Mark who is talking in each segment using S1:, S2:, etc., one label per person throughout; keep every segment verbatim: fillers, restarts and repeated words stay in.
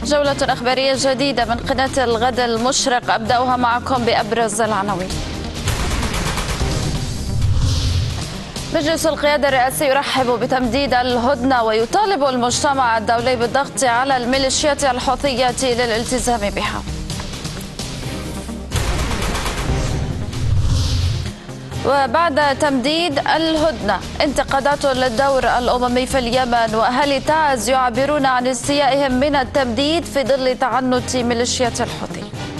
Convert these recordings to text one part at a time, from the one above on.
S1: جولة أخبارية جديدة من قناة الغد المشرق، أبدأها معكم بأبرز العناوين. مجلس القيادة الرئاسي يرحب بتمديد الهدنة ويطالب المجتمع الدولي بالضغط على الميليشيات الحوثية للالتزام بها. وبعد تمديد الهدنة انتقادات للدور الأممي في اليمن، وأهالي تعز يعبرون عن استيائهم من التمديد في ظل تعنت ميليشيات الحوثي.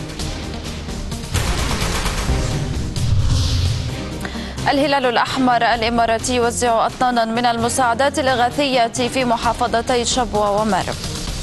S1: الهلال الأحمر الإماراتي يوزع أطنانا من المساعدات الإغاثية في محافظتي شبوة ومارب.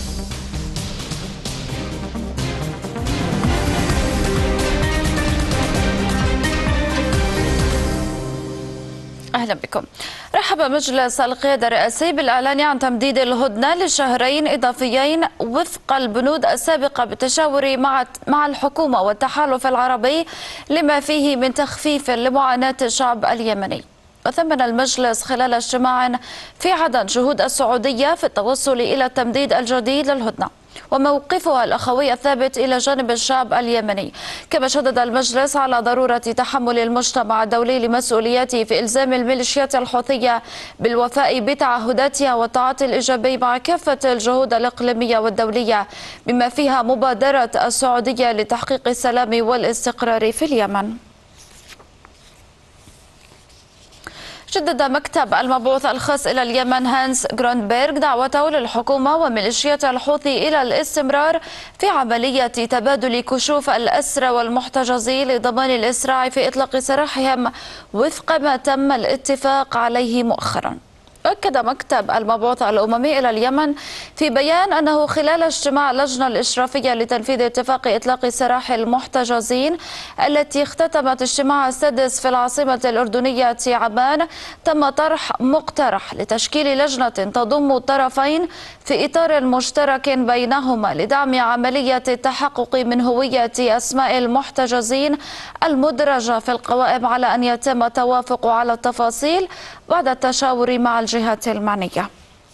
S1: أهلا بكم. رحب مجلس القيادة الرئاسي بالإعلان عن تمديد الهدنة لشهرين إضافيين وفق البنود السابقة بالتشاور مع مع الحكومة والتحالف العربي لما فيه من تخفيف لمعاناة الشعب اليمني. وثمن المجلس خلال اجتماع في عدن جهود السعودية في التوصل إلى التمديد الجديد للهدنة وموقفها الأخوي الثابت إلى جانب الشعب اليمني. كما شدد المجلس على ضرورة تحمل المجتمع الدولي لمسؤولياته في إلزام الميليشيات الحوثية بالوفاء بتعهداتها والتعاطي الإيجابي مع كافة الجهود الإقليمية والدولية بما فيها مبادرة السعودية لتحقيق السلام والاستقرار في اليمن. شدد مكتب المبعوث الخاص إلى اليمن هانس جروندبيرغ دعوته للحكومة وميليشيات الحوثي إلى الاستمرار في عملية تبادل كشوف الأسرى والمحتجزين لضمان الإسراع في إطلاق سراحهم وفق ما تم الاتفاق عليه مؤخرا. أكد مكتب المبعوث الأممي إلى اليمن في بيان أنه خلال اجتماع اللجنة الإشرافية لتنفيذ اتفاق إطلاق سراح المحتجزين التي اختتمت اجتماعها السادس في العاصمة الأردنية عمان، تم طرح مقترح لتشكيل لجنة تضم الطرفين في إطار مشترك بينهما لدعم عملية التحقق من هوية أسماء المحتجزين المدرجة في القوائم على أن يتم التوافق على التفاصيل بعد التشاور مع الجهات المعنية.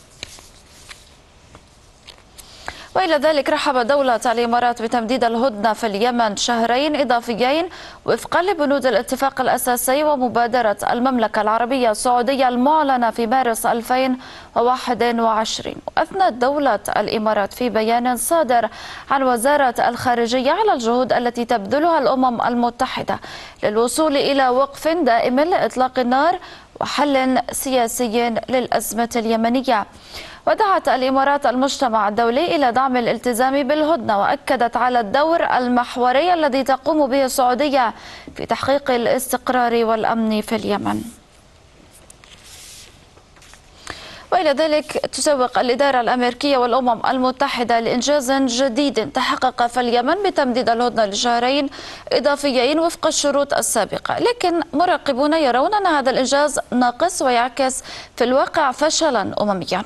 S1: وإلى ذلك رحب دولة الإمارات بتمديد الهدنة في اليمن شهرين إضافيين وفقا لبنود الاتفاق الأساسي ومبادرة المملكة العربية السعودية المعلنة في مارس ألفين وواحد وعشرين. وأثنت دولة الإمارات في بيان صادر عن وزارة الخارجية على الجهود التي تبذلها الأمم المتحدة للوصول إلى وقف دائم لإطلاق النار وحل سياسي للأزمة اليمنية. ودعت الإمارات المجتمع الدولي إلى دعم الالتزام بالهدنة، وأكدت على الدور المحوري الذي تقوم به السعودية في تحقيق الاستقرار والأمن في اليمن. وإلى ذلك تسوق الإدارة الأمريكية والأمم المتحدة لإنجاز جديد تحقق في اليمن بتمديد الهدنة لشهرين إضافيين وفق الشروط السابقة، لكن مراقبون يرون أن هذا الإنجاز ناقص ويعكس في الواقع فشلا أمميا.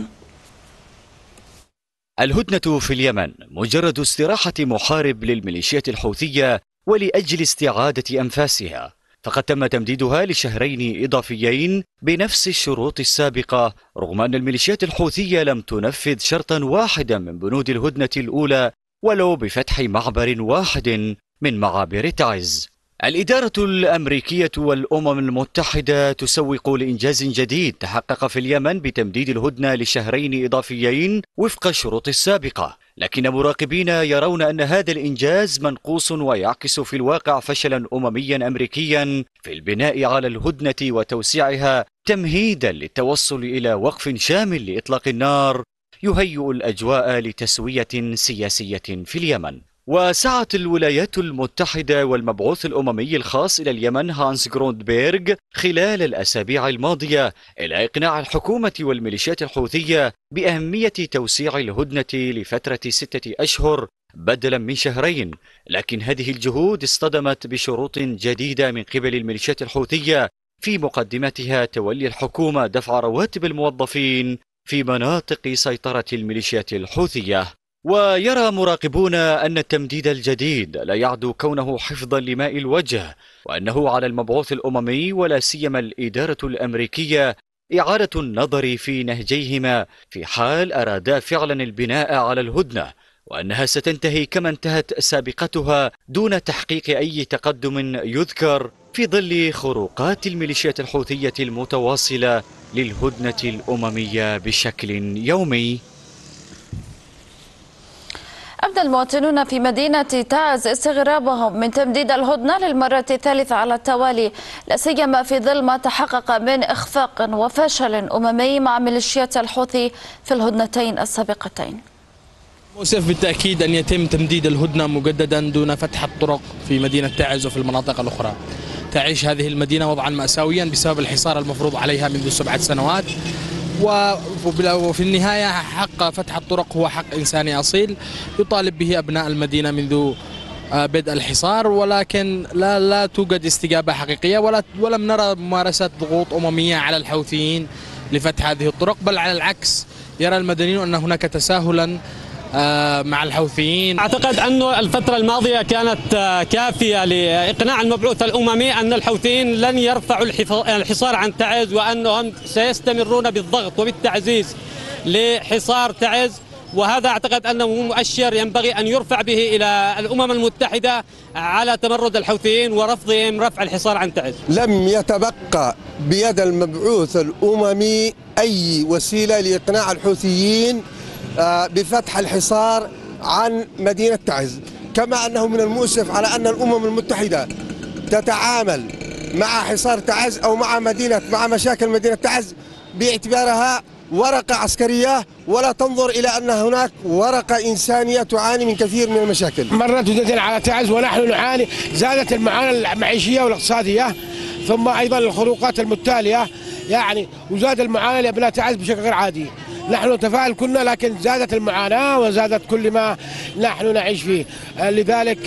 S2: الهدنة في اليمن مجرد استراحة محارب للميليشيات الحوثية ولأجل استعادة أنفاسها، فقد تم تمديدها لشهرين إضافيين بنفس الشروط السابقة، رغم أن الميليشيات الحوثية لم تنفذ شرطا واحدا من بنود الهدنة الأولى ولو بفتح معبر واحد من معابر تعز. الإدارة الأمريكية والأمم المتحدة تسوق لإنجاز جديد تحقق في اليمن بتمديد الهدنة لشهرين إضافيين وفق الشروط السابقة، لكن مراقبين يرون أن هذا الإنجاز منقوص ويعكس في الواقع فشلا أمميا أمريكيا في البناء على الهدنة وتوسيعها تمهيدا للتوصل إلى وقف شامل لإطلاق النار يهيئ الأجواء لتسوية سياسية في اليمن. وسعت الولايات المتحدة والمبعوث الأممي الخاص إلى اليمن هانس جروندبيرغ خلال الأسابيع الماضية إلى إقناع الحكومة والميليشيات الحوثية بأهمية توسيع الهدنة لفترة ستة أشهر بدلا من شهرين، لكن هذه الجهود اصطدمت بشروط جديدة من قبل الميليشيات الحوثية، في مقدمتها تولي الحكومة دفع رواتب الموظفين في مناطق سيطرة الميليشيات الحوثية. ويرى مراقبون أن التمديد الجديد لا يعدو كونه حفظا لماء الوجه، وأنه على المبعوث الأممي ولا سيما الإدارة الأمريكية إعادة النظر في نهجيهما في حال أرادا فعلا البناء على الهدنة وأنها ستنتهي كما انتهت سابقتها دون تحقيق أي تقدم يذكر في ظل خروقات الميليشيات الحوثية المتواصلة للهدنة الأممية بشكل يومي.
S1: أبدى المواطنون في مدينة تعز استغرابهم من تمديد الهدنة للمرة الثالثة على التوالي، لا سيما في ظل ما تحقق من إخفاق وفشل أممي مع ميليشيات الحوثي في الهدنتين السابقتين.
S3: مؤسف بالتأكيد أن يتم تمديد الهدنة مجددا دون فتح الطرق في مدينة تعز وفي المناطق الأخرى. تعيش هذه المدينة وضعا مأساويا بسبب الحصار المفروض عليها منذ سبعة سنوات، وفي النهاية حق فتح الطرق هو حق إنساني أصيل يطالب به أبناء المدينة منذ بدء الحصار، ولكن لا لا توجد استجابة حقيقية ولا ولم نرى ممارسة ضغوط أممية على الحوثيين لفتح هذه الطرق، بل على العكس يرى المدنيون أن هناك تساهلا مع الحوثيين.
S4: أعتقد أن الفترة الماضية كانت كافية لإقناع المبعوث الأممي أن الحوثيين لن يرفعوا الحصار عن تعز، وأنهم سيستمرون بالضغط وبالتعزيز لحصار تعز، وهذا أعتقد أنه مؤشر ينبغي أن يرفع به إلى الأمم المتحدة على تمرد الحوثيين ورفضهم رفع الحصار عن تعز.
S5: لم يتبقى بيد المبعوث الأممي أي وسيلة لإقناع الحوثيين بفتح الحصار عن مدينة تعز، كما أنه من المؤسف على أن الأمم المتحدة تتعامل مع حصار تعز أو مع مدينة مع مشاكل مدينة تعز باعتبارها ورقة عسكرية، ولا تنظر إلى أن هناك ورقة إنسانية تعاني من كثير من المشاكل.
S6: مرت هدنة على تعز ونحن نعاني، زادت المعاناة المعيشية والاقتصادية، ثم أيضا الخروقات المتالية يعني، وزاد المعاناة لأبناء تعز بشكل غير عادي. نحن نتفائل كنا، لكن زادت المعاناة وزادت كل ما نحن نعيش فيه، لذلك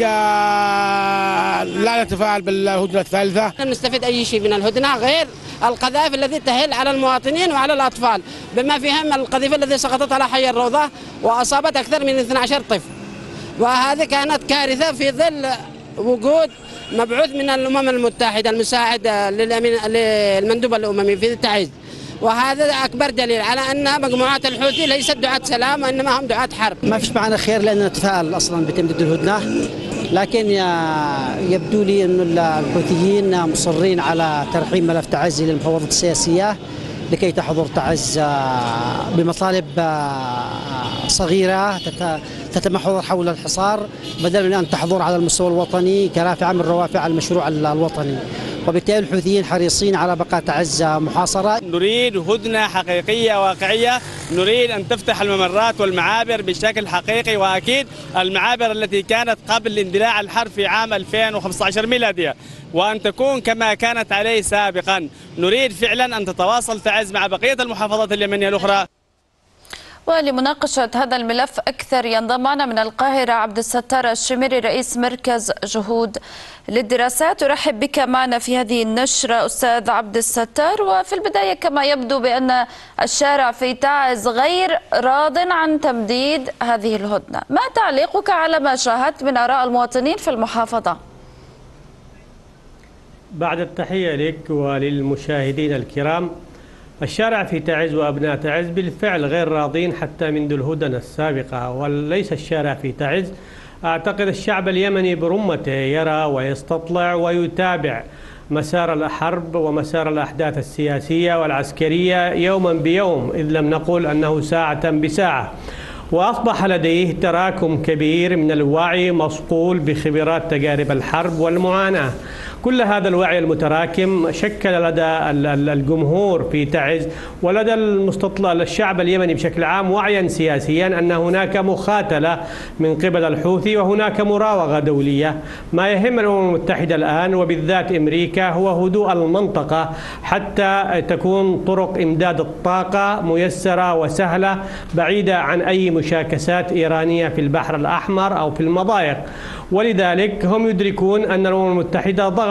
S6: لا نتفائل بالهدنة الثالثة.
S7: لن نستفيد أي شيء من الهدنة غير القذائف التي تهل على المواطنين وعلى الأطفال، بما فيهم القذيفة التي سقطت على حي الروضة وأصابت أكثر من اثني عشر طفل، وهذه كانت كارثة في ظل وجود مبعوث من الأمم المتحدة المساعد للمندوب الأممي في تعز، وهذا أكبر دليل على أن مجموعات الحوثي ليست دعاة سلام وإنما هم دعاة حرب.
S8: ما فيش معنا خير لأننا نتفائل أصلا بتمديد الهدنة، لكن يبدو لي أن الحوثيين مصرين على ترحيم ملف تعز للمفاوضات السياسية لكي تحضر تعز بمطالب صغيرة تتمحور حول الحصار، بدل من أن تحضر على المستوى الوطني كرافعة من روافع المشروع الوطني، وبالتالي الحوثيين حريصين على بقاء تعز محاصرة.
S9: نريد هدنة حقيقية واقعية، نريد أن تفتح الممرات والمعابر بشكل حقيقي، وأكيد المعابر التي كانت قبل اندلاع الحرب في عام ألفين وخمسة عشر ميلادية، وأن تكون كما كانت عليه سابقا. نريد فعلا أن تتواصل تعز مع بقية المحافظات اليمنية الأخرى.
S1: ولمناقشة هذا الملف أكثر ينضم معنا من القاهرة عبد الستار الشميري رئيس مركز جهود للدراسات. أرحب بك معنا في هذه النشرة أستاذ عبد الستار. وفي البداية كما يبدو بأن الشارع في تعز غير راض عن تمديد هذه الهدنة، ما تعليقك على ما شاهدت من آراء المواطنين في المحافظة؟
S10: بعد التحية لك وللمشاهدين الكرام، الشارع في تعز وأبناء تعز بالفعل غير راضين حتى منذ الهدنة السابقة، وليس الشارع في تعز. أعتقد الشعب اليمني برمته يرى ويستطلع ويتابع مسار الحرب ومسار الأحداث السياسية والعسكرية يوما بيوم، إذ لم نقل أنه ساعة بساعة، وأصبح لديه تراكم كبير من الوعي مصقول بخبرات تجارب الحرب والمعاناة. كل هذا الوعي المتراكم شكل لدى الجمهور في تعز ولدى المستطلع الشعب اليمني بشكل عام وعيا سياسيا أن هناك مخاتلة من قبل الحوثي وهناك مراوغة دولية. ما يهم الأمم المتحدة الآن وبالذات أمريكا هو هدوء المنطقة حتى تكون طرق إمداد الطاقة ميسرة وسهلة بعيدة عن أي مشاكسات إيرانية في البحر الأحمر أو في المضايق. ولذلك هم يدركون أن الأمم المتحدة ضغط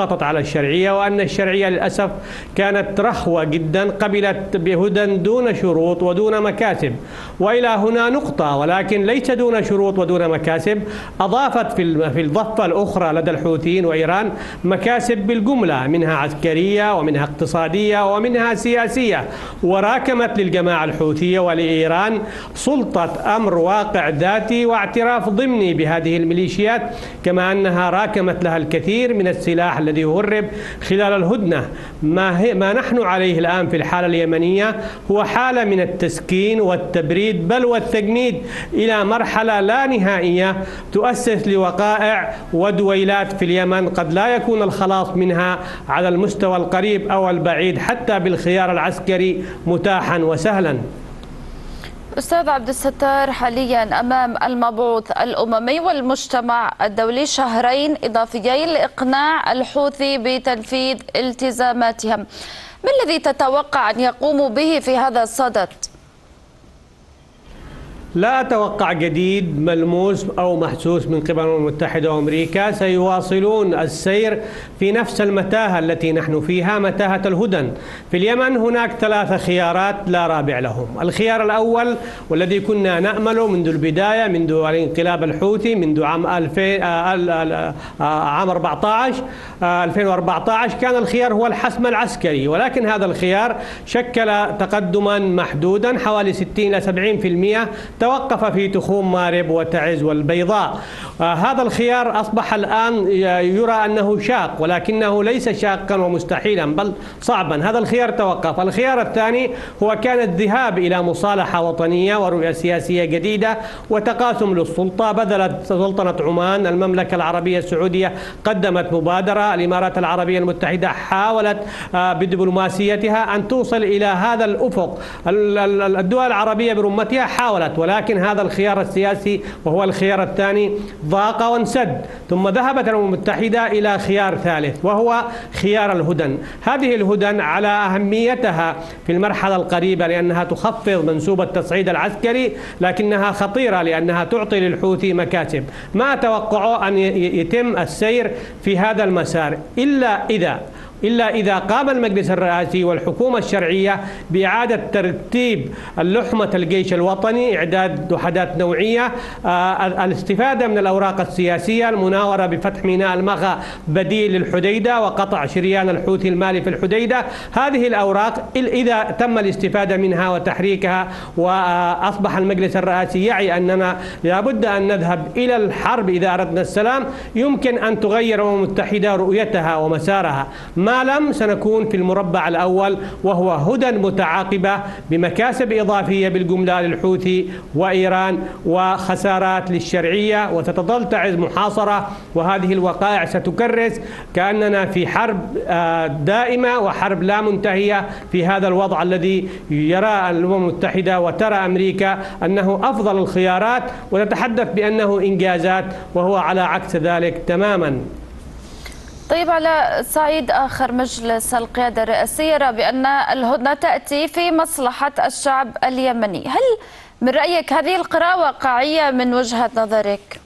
S10: ضغطت على الشرعية، وأن الشرعية للأسف كانت رخوة جدا، قبلت بهدى دون شروط ودون مكاسب. وإلى هنا نقطة، ولكن ليس دون شروط ودون مكاسب، أضافت في في الضفة الأخرى لدى الحوثيين وإيران مكاسب بالجملة، منها عسكرية ومنها اقتصادية ومنها سياسية، وراكمت للجماعة الحوثية ولإيران سلطة أمر واقع ذاتي واعتراف ضمني بهذه الميليشيات، كما أنها راكمت لها الكثير من السلاح الذي هرب خلال الهدنة. ما, ما نحن عليه الآن في الحالة اليمنية هو حالة من التسكين والتبريد بل والتجميد إلى مرحلة لا نهائية تؤسس لوقائع ودويلات في اليمن قد لا يكون الخلاص منها على المستوى القريب أو البعيد حتى بالخيار العسكري متاحا وسهلا.
S1: أستاذ عبد الستار، حاليا أمام المبعوث الأممي والمجتمع الدولي شهرين إضافيين لإقناع الحوثي بتنفيذ التزاماتهم، ما الذي تتوقع أن يقوموا به في هذا الصدد؟
S10: لا أتوقع جديد ملموس أو محسوس من قبل الأمم المتحدة وأمريكا، سيواصلون السير في نفس المتاهة التي نحن فيها، متاهة الهدن. في اليمن هناك ثلاثة خيارات لا رابع لهم. الخيار الأول والذي كنا نأمله منذ البداية، منذ الانقلاب الحوثي، منذ عام ألفين عام أربعة عشر ألفين وأربعة عشر، كان الخيار هو الحسم العسكري، ولكن هذا الخيار شكل تقدما محدودا حوالي ستين إلى سبعين بالمئة، توقف في تخوم مارب وتعز والبيضاء. آه هذا الخيار أصبح الآن يرى أنه شاق، ولكنه ليس شاقا ومستحيلا بل صعبا. هذا الخيار توقف. الخيار الثاني هو كان الذهاب إلى مصالحة وطنية ورؤية سياسية جديدة وتقاسم للسلطة. بذلت سلطنة عمان، المملكة العربية السعودية قدمت مبادرة، الإمارات العربية المتحدة حاولت آه بدبلوماسيتها أن توصل إلى هذا الأفق. الدول العربية برمتها حاولت، ولكن هذا الخيار السياسي وهو الخيار الثاني ضاق وانسد. ثم ذهبت الأمم المتحدة إلى خيار ثالث وهو خيار الهدن. هذه الهدن على أهميتها في المرحلة القريبة لأنها تخفض منسوب التصعيد العسكري، لكنها خطيرة لأنها تعطي للحوثي مكاسب. ما أتوقع أن يتم السير في هذا المسار إلا إذا إلا إذا قام المجلس الرئاسي والحكومة الشرعية بإعادة ترتيب اللحمة الجيش الوطني، إعداد وحدات نوعية، آه الاستفادة من الأوراق السياسية، المناورة بفتح ميناء المخا بديل للحديدة وقطع شريان الحوثي المالي في الحديدة. هذه الأوراق إذا تم الاستفادة منها وتحريكها وأصبح المجلس الرئاسي يعي أننا لابد أن نذهب إلى الحرب إذا أردنا السلام، يمكن أن تغير الأمم المتحدة رؤيتها ومسارها. ما لم سنكون في المربع الأول وهو هدن متعاقبة بمكاسب إضافية بالجملة للحوثي وإيران وخسارات للشرعية، وستظل تعز محاصرة، وهذه الوقائع ستكرس كأننا في حرب دائمة وحرب لا منتهية في هذا الوضع الذي يرى الأمم المتحدة وترى أمريكا أنه أفضل الخيارات وتتحدث بأنه إنجازات، وهو على عكس ذلك تماما.
S1: طيب، على صعيد آخر، مجلس القيادة الرئاسية يرى بأن الهدنة تأتي في مصلحة الشعب اليمني. هل من رأيك هذه القراءة واقعية من وجهة نظرك؟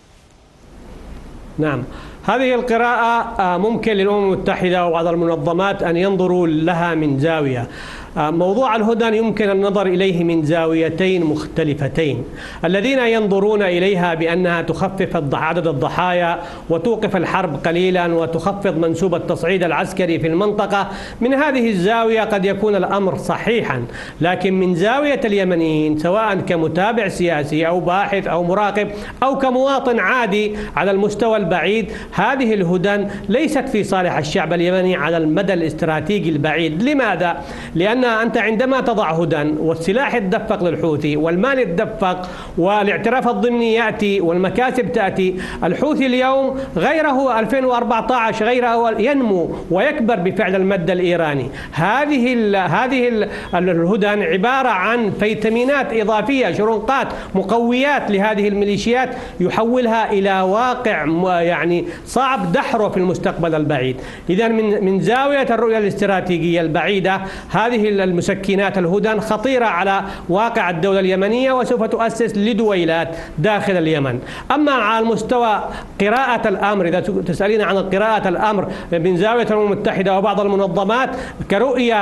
S10: نعم، هذه القراءة ممكن للأمم المتحدة وبعض المنظمات أن ينظروا لها من زاوية. موضوع الهدن يمكن النظر إليه من زاويتين مختلفتين. الذين ينظرون إليها بأنها تخفف عدد الضحايا وتوقف الحرب قليلا وتخفض منسوب التصعيد العسكري في المنطقة، من هذه الزاوية قد يكون الأمر صحيحا، لكن من زاوية اليمنيين سواء كمتابع سياسي أو باحث أو مراقب أو كمواطن عادي على المستوى البعيد، هذه الهدن ليست في صالح الشعب اليمني على المدى الاستراتيجي البعيد. لماذا؟ لأن أنت عندما تضع هدن والسلاح يتدفق للحوثي والمال يتدفق والاعتراف الضمني يأتي والمكاسب تأتي، الحوثي اليوم غيره ألفين وأربعة عشر غيره ينمو ويكبر بفعل المد الإيراني. هذه ال هذه ال الهدن عبارة عن فيتامينات إضافية، شرنقات، مقويات لهذه الميليشيات يحولها إلى واقع يعني صعب دحره في المستقبل البعيد. إذا من من زاوية الرؤية الاستراتيجية البعيدة، هذه مثل المسكنات الهدن خطيرة على واقع الدولة اليمنية وسوف تؤسس لدويلات داخل اليمن. أما على المستوى قراءة الأمر، إذا تسألين عن قراءة الأمر من زاوية الأمم المتحدة وبعض المنظمات كرؤية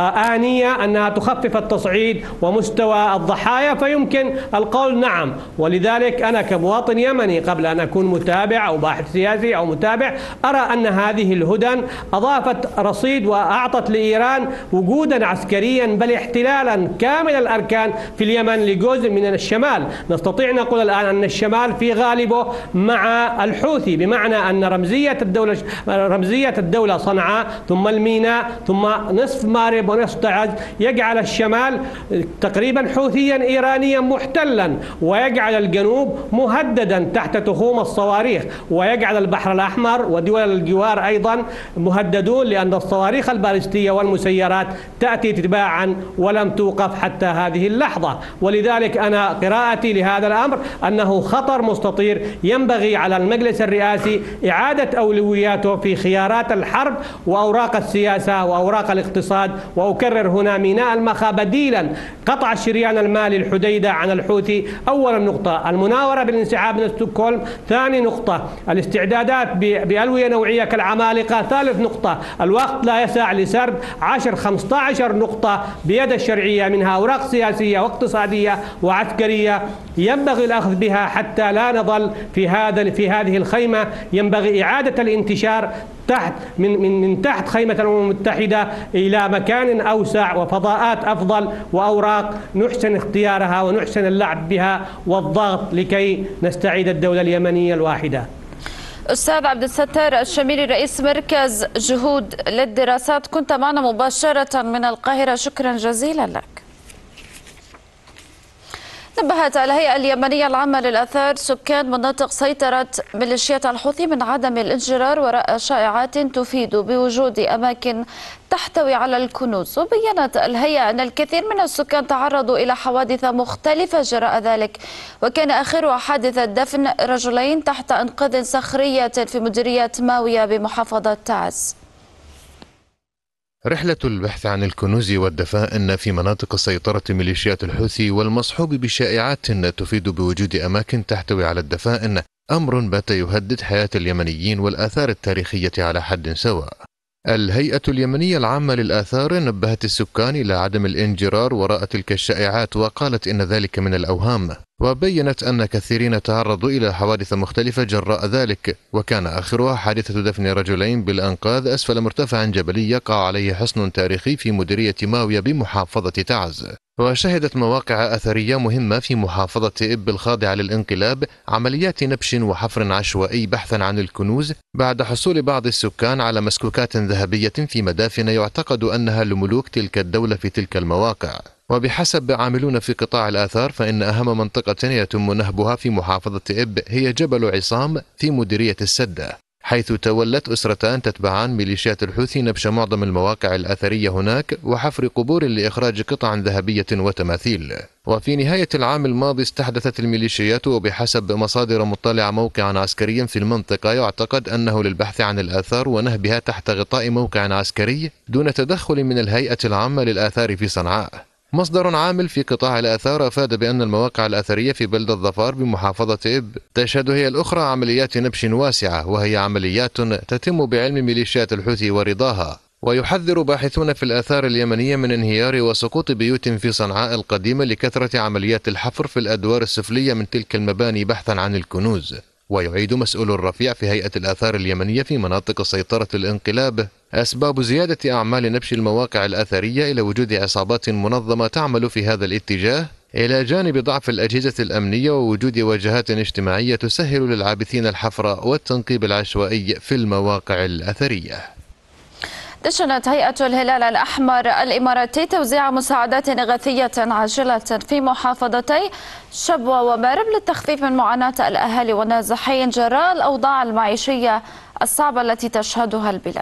S10: آنية أنها تخفف التصعيد ومستوى الضحايا، فيمكن القول نعم. ولذلك أنا كمواطن يمني قبل أن أكون متابع أو باحث سياسي أو متابع أرى أن هذه الهدن أضافت رصيد وأعطت لإيران وجودا عسكريا بل احتلالا كامل الأركان في اليمن لجزء من الشمال. نستطيع نقول الآن أن الشمال في غالبه مع الحوثي، بمعنى أن رمزية الدولة رمزية الدولة صنعاء ثم الميناء ثم نصف مارب ونصف تعز يجعل الشمال تقريبا حوثيا إيرانيا محتلا، ويجعل الجنوب مهددا تحت تخوم الصواريخ، ويجعل البحر الأحمر ودول الجوار أيضا مهددون، لأن الصواريخ البالستية والمسيرات تأتي تباعا ولم توقف حتى هذه اللحظة. ولذلك أنا قراءتي لهذا الأمر أنه خطر مستطير، ينبغي على المجلس الرئاسي إعادة أولوياته في خيارات الحرب وأوراق السياسة وأوراق الاقتصاد. وأكرر هنا ميناء المخا بديلا قطع الشريان المالي الحديدة عن الحوثي. أولا نقطة المناورة بالانسحاب من ستوكهولم، ثاني نقطة الاستعدادات بألوية نوعية كالعمالقة، ثالث نقطة الوقت لا يسع لسرد عشر خمسة عشر نقطة بيد الشرعية منها أوراق سياسية واقتصادية وعسكرية ينبغي الأخذ بها حتى لا نظل في هذا في هذه الخيمة. ينبغي إعادة الانتشار تحت من من من تحت خيمة الأمم المتحدة إلى مكان أوسع وفضاءات أفضل وأوراق نحسن اختيارها ونحسن اللعب بها والضغط لكي نستعيد الدولة اليمنية الواحدة.
S1: أستاذ عبد الستار الشميري رئيس مركز جهود للدراسات، كنت معنا مباشرة من القاهرة، شكرا جزيلا لك. نبهت الهيئة اليمنية العامة للآثار سكان مناطق سيطرة ميليشيات الحوثي من عدم الانجرار وراء شائعات تفيد بوجود أماكن تحتوي على الكنوز. وبيّنت الهيئة أن الكثير من السكان تعرضوا إلى حوادث مختلفة جراء ذلك، وكان آخرها حادثة دفن رجلين تحت أنقاض صخرية في مديرية ماوية بمحافظة تعز.
S11: رحلة البحث عن الكنوز والدفائن في مناطق سيطرة ميليشيات الحوثي والمصحوب بشائعات تفيد بوجود أماكن تحتوي على الدفائن أمر بات يهدد حياة اليمنيين والآثار التاريخية على حد سواء. الهيئة اليمنية العامة للآثار نبهت السكان إلى عدم الانجرار وراء تلك الشائعات، وقالت إن ذلك من الأوهام، وبينت أن كثيرين تعرضوا إلى حوادث مختلفة جراء ذلك، وكان آخرها حادثة دفن رجلين بالأنقاض أسفل مرتفع جبلي يقع عليه حصن تاريخي في مديرية ماوية بمحافظة تعز. وشهدت مواقع أثرية مهمة في محافظة إب الخاضعة للانقلاب عمليات نبش وحفر عشوائي بحثا عن الكنوز بعد حصول بعض السكان على مسكوكات ذهبية في مدافن يعتقد أنها لملوك تلك الدولة في تلك المواقع. وبحسب عاملون في قطاع الآثار فإن أهم منطقة يتم نهبها في محافظة إب هي جبل عصام في مديرية السدة، حيث تولت أسرتان تتبعان ميليشيات الحوثي نبش معظم المواقع الأثرية هناك وحفر قبور لإخراج قطع ذهبية وتماثيل. وفي نهاية العام الماضي استحدثت الميليشيات وبحسب مصادر مطلعة موقعا عسكريا في المنطقة يعتقد أنه للبحث عن الآثار ونهبها تحت غطاء موقع عسكري دون تدخل من الهيئة العامة للآثار في صنعاء. مصدر عامل في قطاع الآثار أفاد بأن المواقع الأثرية في بلدة ظفار بمحافظة إب تشهد هي الأخرى عمليات نبش واسعة، وهي عمليات تتم بعلم ميليشيات الحوثي ورضاها. ويحذر باحثون في الآثار اليمنية من انهيار وسقوط بيوت في صنعاء القديمة لكثرة عمليات الحفر في الأدوار السفلية من تلك المباني بحثا عن الكنوز. ويعيد مسؤول الرفيع في هيئة الآثار اليمنية في مناطق سيطرة الانقلاب أسباب زيادة أعمال نبش المواقع الأثرية إلى وجود عصابات منظمة تعمل في هذا الاتجاه، إلى جانب ضعف الأجهزة الأمنية ووجود واجهات اجتماعية تسهل للعابثين الحفر والتنقيب العشوائي في المواقع الأثرية.
S1: دشنت هيئة الهلال الأحمر الإماراتي توزيع مساعدات إغاثية عاجلة في محافظتي شبوة ومارب للتخفيف من معاناة الأهالي والنازحين جراء الأوضاع المعيشية الصعبة التي تشهدها البلاد.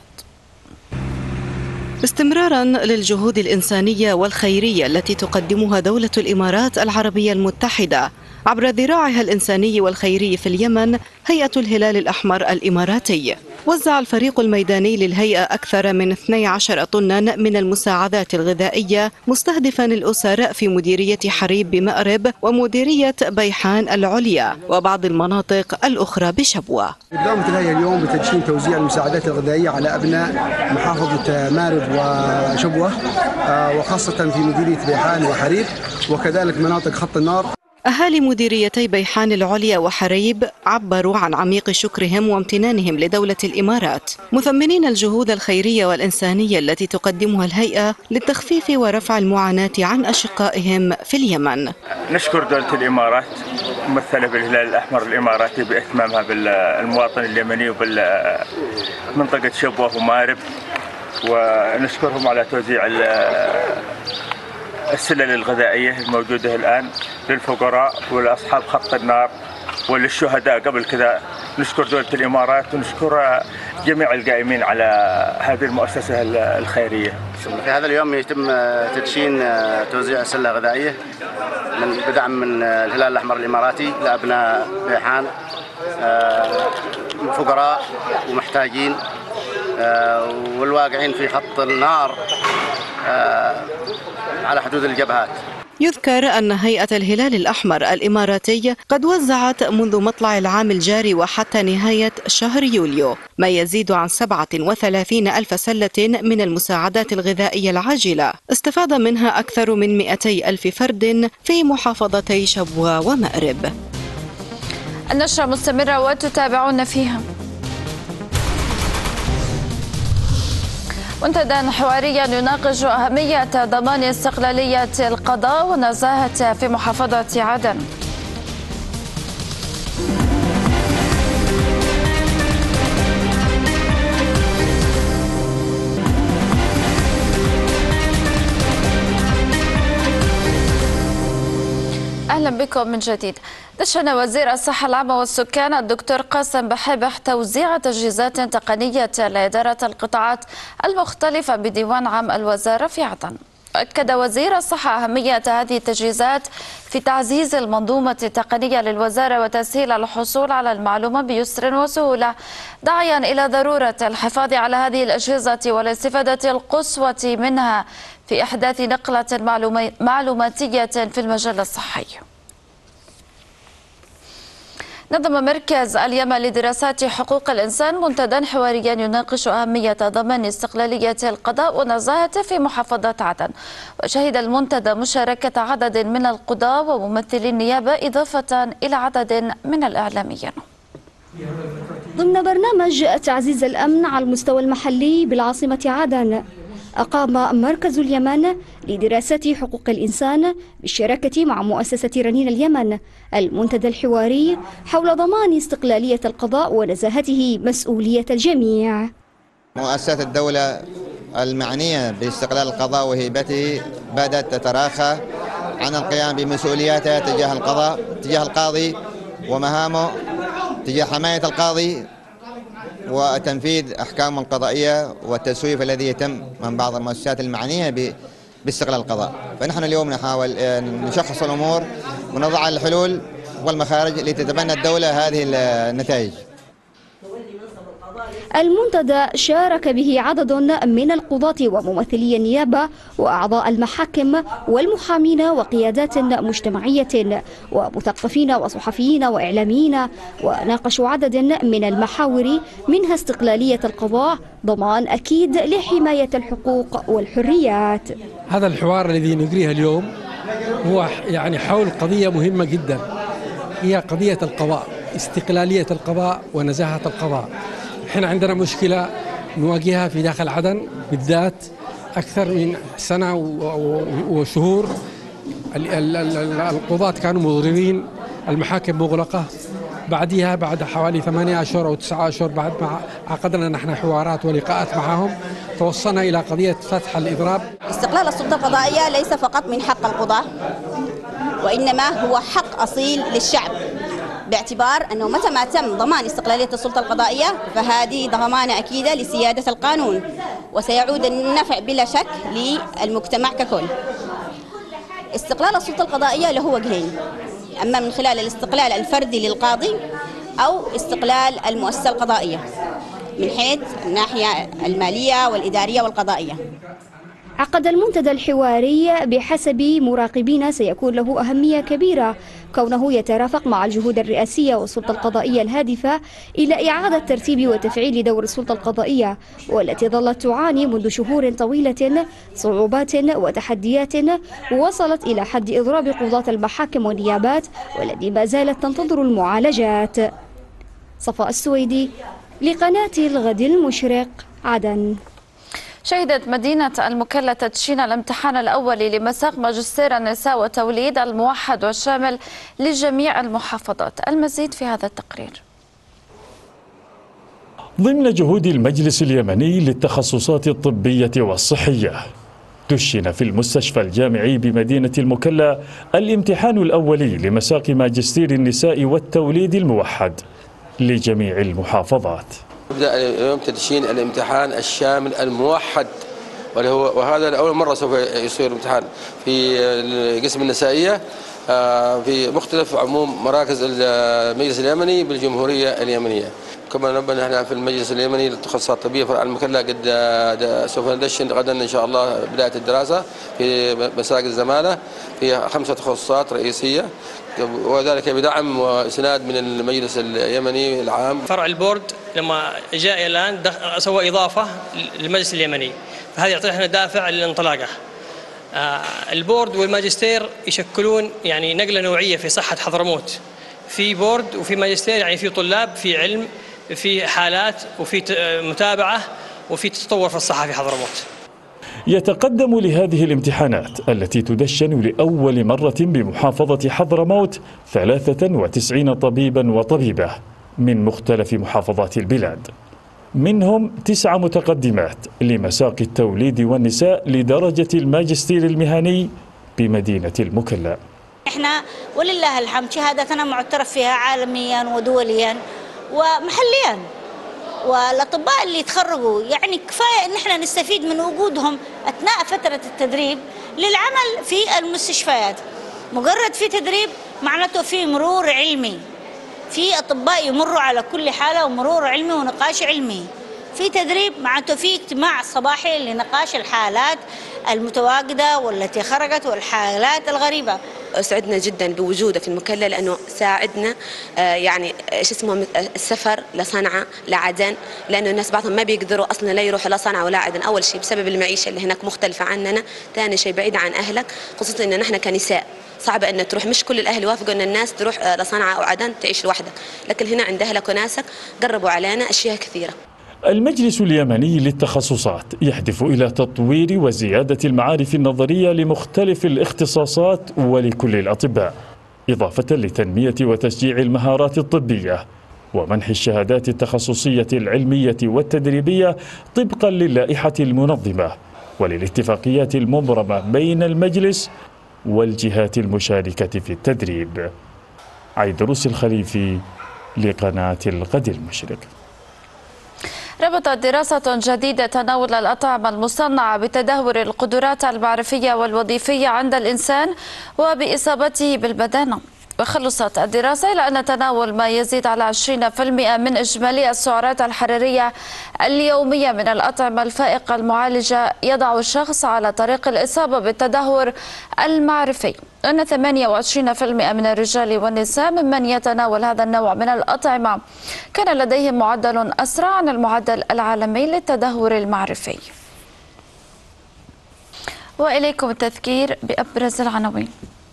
S12: استمرارا للجهود الإنسانية والخيرية التي تقدمها دولة الإمارات العربية المتحدة عبر ذراعها الإنساني والخيري في اليمن، هيئة الهلال الأحمر الإماراتي وزع الفريق الميداني للهيئة أكثر من اثني عشر طنا من المساعدات الغذائية مستهدفا الأسر في مديرية حريب بمأرب ومديرية بيحان العليا وبعض المناطق الأخرى بشبوة.
S13: قامت الهيئة اليوم بتدشين توزيع المساعدات الغذائية على أبناء محافظة مأرب وشبوة وخاصة في مديرية بيحان وحريب وكذلك مناطق خط النار.
S12: أهالي مديريتي بيحان العليا وحريب عبروا عن عميق شكرهم وامتنانهم لدولة الإمارات مثمنين الجهود الخيرية والإنسانية التي تقدمها الهيئة للتخفيف ورفع المعاناة عن أشقائهم في اليمن.
S14: نشكر دولة الإمارات ممثلة بالهلال الأحمر الإماراتي باهتمامها بالمواطن اليمني وبالمنطقة شبوة ومأرب، ونشكرهم على توزيع السلل الغذائية الموجودة الآن للفقراء ولأصحاب خط النار وللشهداء قبل كذا. نشكر دولة الإمارات ونشكر جميع القائمين على هذه المؤسسة الخيرية.
S15: في هذا اليوم يتم تدشين توزيع سلة غذائية من بدعم من الهلال الأحمر الإماراتي لأبناء بيحان فقراء ومحتاجين والواقعين في خط النار على حدود الجبهات.
S12: يذكر أن هيئة الهلال الأحمر الإماراتي قد وزعت منذ مطلع العام الجاري وحتى نهاية شهر يوليو ما يزيد عن سبعة وثلاثين ألف سلة من المساعدات الغذائية العاجلة استفاد منها أكثر من مئتي ألف فرد في محافظتي شبوة ومأرب.
S1: النشرة مستمرة وتتابعون فيها. منتدى حواريا يناقش أهمية ضمان استقلالية القضاء ونزاهة في محافظة عدن. أهلا بكم من جديد. دشن وزير الصحة العامة والسكان الدكتور قاسم بحبح توزيع تجهيزات تقنية لإدارة القطاعات المختلفة بديوان عام الوزارة في عدن. أكد وزير الصحة أهمية هذه التجهيزات في تعزيز المنظومة التقنية للوزارة وتسهيل الحصول على المعلومة بيسر وسهولة، داعيا إلى ضرورة الحفاظ على هذه الأجهزة والاستفادة القصوى منها في إحداث نقلة معلوماتية في المجال الصحي. نظم مركز اليمن لدراسات حقوق الإنسان منتدى حواريا يناقش أهمية ضمان استقلالية القضاء ونزاهته في محافظة عدن، وشهد المنتدى مشاركة عدد من القضاة وممثلي النيابة إضافة إلى عدد من الإعلاميين.
S16: ضمن برنامج تعزيز الأمن على المستوى المحلي بالعاصمة عدن، أقام مركز اليمن لدراسات حقوق الإنسان بالشراكة مع مؤسسة رنين اليمن المنتدى الحواري حول ضمان استقلالية القضاء ونزاهته مسؤولية الجميع.
S17: مؤسسات الدولة المعنية باستقلال القضاء وهيبته بدأت تتراخى عن القيام بمسؤولياتها تجاه القضاء تجاه القاضي ومهامه تجاه حماية القاضي وتنفيذ أحكامه القضائية والتسويف الذي يتم من بعض المؤسسات المعنية باستقلال القضاء. فنحن اليوم نحاول نشخص الأمور ونضع الحلول والمخارج لتتبنى الدولة هذه النتائج.
S16: المنتدى شارك به عدد من القضاة وممثلي النيابة وأعضاء المحاكم والمحامين وقيادات مجتمعية ومثقفين وصحفيين وإعلاميين، وناقشوا عدد من المحاور منها استقلالية القضاء، ضمان أكيد لحماية الحقوق والحريات.
S18: هذا الحوار الذي نجريه اليوم هو يعني حول قضية مهمة جدا، هي قضية القضاء، استقلالية القضاء ونزاهة القضاء. احنا عندنا مشكلة نواجهها في داخل عدن بالذات أكثر من سنة وشهور. القضاة كانوا مضررين، المحاكم مغلقة. بعدها بعد حوالي ثمانية أشهر أو تسعة أشهر بعد ما عقدنا نحن حوارات ولقاءات معهم توصلنا إلى قضية فتح الإضراب.
S19: استقلال السلطة القضائية ليس فقط من حق القضاة، وإنما هو حق أصيل للشعب، باعتبار أنه متى ما تم ضمان استقلالية السلطة القضائية فهذه ضمانة أكيدة لسيادة القانون، وسيعود النفع بلا شك للمجتمع ككل. استقلال السلطة القضائية له وجهين، أما من خلال الاستقلال الفردي للقاضي أو استقلال المؤسسة القضائية. من حيث الناحية المالية والإدارية والقضائية.
S16: عقد المنتدى الحواري بحسب مراقبين سيكون له أهمية كبيرة كونه يترافق مع الجهود الرئاسية والسلطة القضائية الهادفة إلى إعادة ترتيب وتفعيل دور السلطة القضائية، والتي ظلت تعاني منذ شهور طويلة صعوبات وتحديات وصلت إلى حد إضراب قضاة المحاكم والنيابات، والتي ما زالت تنتظر المعالجات. صفاء السويدي لقناة الغد المشرق، عدن.
S1: شهدت مدينة المكلا تدشين الامتحان الأول لمساق ماجستير النساء والتوليد الموحد والشامل لجميع المحافظات. المزيد في هذا التقرير.
S20: ضمن جهود المجلس اليمني للتخصصات الطبية والصحية، دشن في المستشفى الجامعي بمدينة المكلا الامتحان الأولي لمساق ماجستير النساء والتوليد الموحد لجميع المحافظات.
S21: يبدأ اليوم تدشين الامتحان الشامل الموحد، وهو وهذا لأول مرة سوف يصير امتحان في القسم النسائية في مختلف عموم مراكز المجلس اليمني بالجمهورية اليمنية. كما نبه نحن في المجلس اليمني للتخصصات الطبية فرع المكلا قد سوف ندشن غدا إن شاء الله بداية الدراسة في مساق الزمالة في خمسة تخصصات رئيسية، وذلك بدعم وإسناد من المجلس اليمني العام.
S22: فرع البورد لما جاء الآن سوى إضافة للمجلس اليمني، فهذا يعطينا دافع للانطلاقة. البورد والماجستير يشكلون يعني نقلة نوعية في صحة حضرموت، في بورد وفي ماجستير، يعني في طلاب، في علم، في حالات، وفي متابعة، وفي تطور في الصحة في حضرموت.
S20: يتقدم لهذه الامتحانات التي تدشن لأول مرة بمحافظة حضرموت ثلاثة وتسعين طبيبا وطبيبة من مختلف محافظات البلاد، منهم تسع متقدمات لمساق التوليد والنساء لدرجة الماجستير المهني بمدينة المكلا.
S23: احنا ولله الحمد شهادتنا معترف فيها عالميا ودوليا ومحليا، والاطباء اللي يتخرجوا يعني كفايه ان احنا نستفيد من وجودهم اثناء فتره التدريب للعمل في المستشفيات. مجرد في تدريب معناته في مرور علمي، في اطباء يمروا على كل حاله ومرور علمي ونقاش علمي. في تدريب معناته في اجتماع صباحي لنقاش الحالات المتواجده والتي خرجت والحالات الغريبه.
S24: سعدنا جدا بوجوده في المكلا لانه ساعدنا يعني ايش اسمه السفر لصنعاء لعدن، لانه الناس بعضهم ما بيقدروا اصلا لا يروحوا لا صنعاء ولا عدن، اول شيء بسبب المعيشه اللي هناك مختلفه عننا، ثاني شيء بعيد عن اهلك، خصوصا ان نحن كنساء صعبه ان تروح، مش كل الاهل يوافقوا ان الناس تروح لصنعاء او عدن تعيش لوحدك، لكن هنا عند اهلك وناسك قربوا علينا اشياء كثيره.
S20: المجلس اليمني للتخصصات يهدف إلى تطوير وزيادة المعارف النظرية لمختلف الاختصاصات ولكل الأطباء، إضافة لتنمية وتشجيع المهارات الطبية ومنح الشهادات التخصصية العلمية والتدريبية طبقا للائحة المنظمة وللاتفاقيات المبرمة بين المجلس والجهات المشاركة في التدريب. عيدروس الخليفي لقناة الغد المشرق.
S1: ربطت دراسة جديدة تناول الأطعمة المصنعة بتدهور القدرات المعرفية والوظيفية عند الإنسان وبإصابته بالبدانة. وخلصت الدراسة إلى أن تناول ما يزيد على عشرين بالمئة من إجمالي السعرات الحرارية اليومية من الأطعمة الفائقة المعالجة يضع الشخص على طريق الإصابة بالتدهور المعرفي. أن ثمانية وعشرين بالمئة من الرجال والنساء ممن يتناول هذا النوع من الأطعمة كان لديهم معدل أسرع عن المعدل العالمي للتدهور المعرفي. وإليكم التذكير بأبرز العناوين.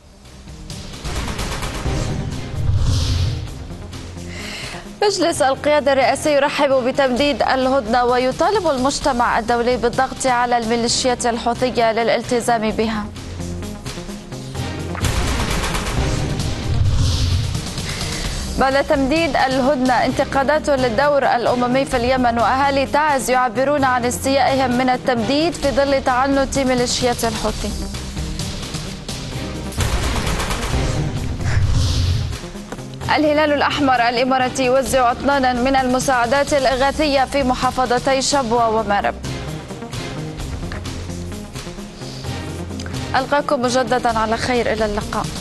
S1: مجلس القيادة الرئاسي يرحب بتمديد الهدنة ويطالب المجتمع الدولي بالضغط على الميليشيات الحوثية للالتزام بها. بعد تمديد الهدنة انتقادات للدور الأممي في اليمن، وأهالي تعز يعبرون عن استيائهم من التمديد في ظل تعنت ميليشيات الحوثي. الهلال الأحمر الإماراتي يوزع أطنانا من المساعدات الإغاثية في محافظتي شبوة ومارب. ألقاكم مجددا على خير، إلى اللقاء.